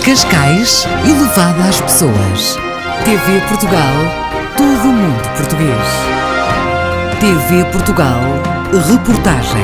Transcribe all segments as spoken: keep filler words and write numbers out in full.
Cascais, elevada às pessoas. T V Portugal, todo o mundo português. T V Portugal, reportagem.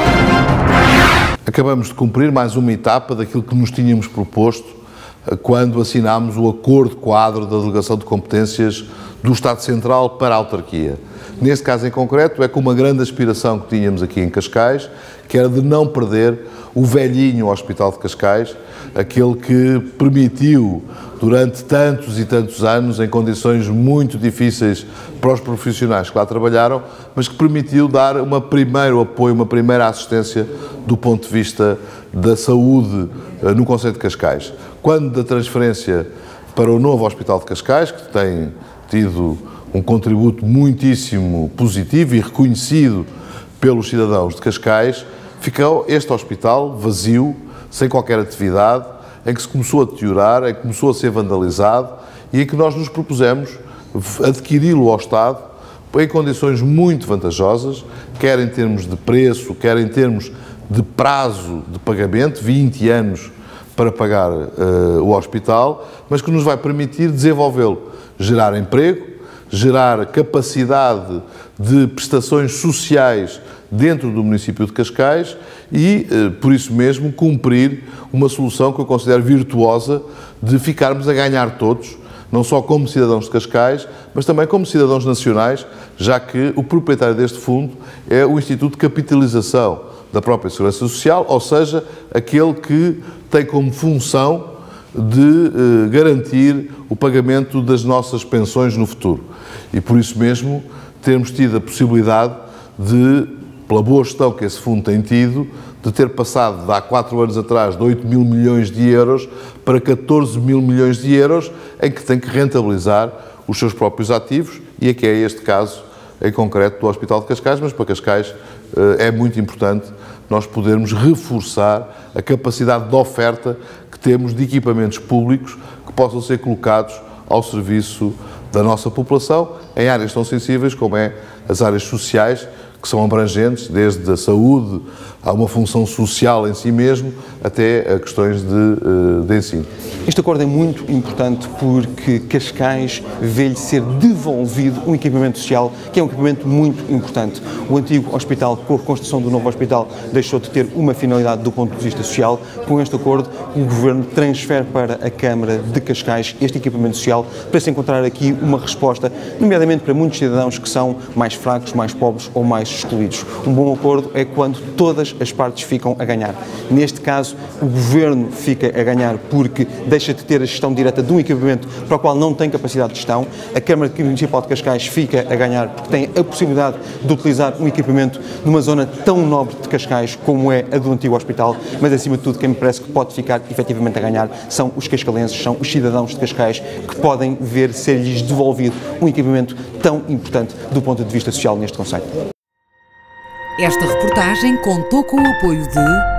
Acabamos de cumprir mais uma etapa daquilo que nos tínhamos proposto quando assinámos o Acordo Quadro da Delegação de Competências do Estado Central para a Autarquia. Neste caso em concreto, é com uma grande aspiração que tínhamos aqui em Cascais, que era de não perder o velhinho Hospital de Cascais, aquele que permitiu, durante tantos e tantos anos, em condições muito difíceis para os profissionais que lá trabalharam, mas que permitiu dar um primeiro apoio, uma primeira assistência do ponto de vista da saúde no concelho de Cascais. Quando da transferência para o novo Hospital de Cascais, que tem tido um contributo muitíssimo positivo e reconhecido pelos cidadãos de Cascais, ficou este hospital vazio, sem qualquer atividade, em que se começou a deteriorar, em que começou a ser vandalizado e em que nós nos propusemos adquiri-lo ao Estado em condições muito vantajosas, quer em termos de preço, quer em termos de prazo de pagamento, vinte anos para pagar uh, o hospital, mas que nos vai permitir desenvolvê-lo, gerar emprego, gerar capacidade de prestações sociais dentro do município de Cascais e, por isso mesmo, cumprir uma solução que eu considero virtuosa de ficarmos a ganhar todos, não só como cidadãos de Cascais, mas também como cidadãos nacionais, já que o proprietário deste fundo é o Instituto de Capitalização da própria Segurança Social, ou seja, aquele que tem como função de eh, garantir o pagamento das nossas pensões no futuro. E por isso mesmo temos tido a possibilidade de, pela boa gestão que esse fundo tem tido, de ter passado de há quatro anos atrás de oito mil milhões de euros para catorze mil milhões de euros, em que tem que rentabilizar os seus próprios ativos, e aqui é este caso em concreto do Hospital de Cascais, mas para Cascais eh, é muito importante nós podermos reforçar a capacidade de oferta que temos de equipamentos públicos que possam ser colocados ao serviço da nossa população em áreas tão sensíveis como é as áreas sociais, que são abrangentes, desde a saúde a uma função social em si mesmo, até a questões de, de ensino. Este acordo é muito importante porque Cascais vê-lhe ser devolvido um equipamento social que é um equipamento muito importante. O antigo hospital, com a construção do novo hospital, deixou de ter uma finalidade do ponto de vista social. Com este acordo, o Governo transfere para a Câmara de Cascais este equipamento social para se encontrar aqui uma resposta, nomeadamente para muitos cidadãos que são mais fracos, mais pobres ou mais excluídos. Um bom acordo é quando todas as partes ficam a ganhar. Neste caso, o Governo fica a ganhar porque deixa de ter a gestão direta de um equipamento para o qual não tem capacidade de gestão. A Câmara Municipal de Cascais fica a ganhar porque tem a possibilidade de utilizar um equipamento numa zona tão nobre de Cascais como é a do antigo hospital, mas acima de tudo quem me parece que pode ficar efetivamente a ganhar são os cascalenses, são os cidadãos de Cascais que podem ver ser-lhes devolvido um equipamento tão importante do ponto de vista social neste concelho. Esta reportagem contou com o apoio de